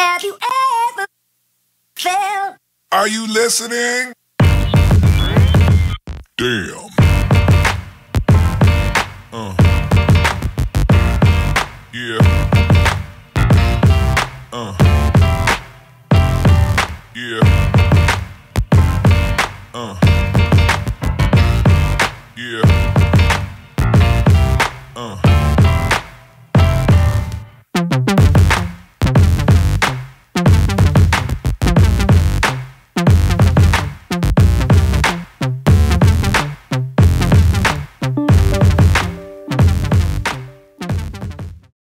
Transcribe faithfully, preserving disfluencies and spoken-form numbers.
Have you ever felt? Are you listening? Damn. Uh. Yeah. Uh. Yeah.